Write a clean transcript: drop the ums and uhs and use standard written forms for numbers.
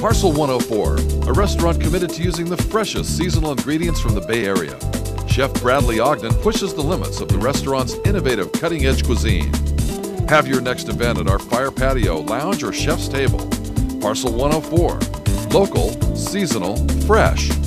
Parcel 104, a restaurant committed to using the freshest seasonal ingredients from the Bay Area. Chef Bradley Ogden pushes the limits of the restaurant's innovative cutting-edge cuisine. Have your next event at our fire patio, lounge, or chef's table. Parcel 104, local, seasonal, fresh.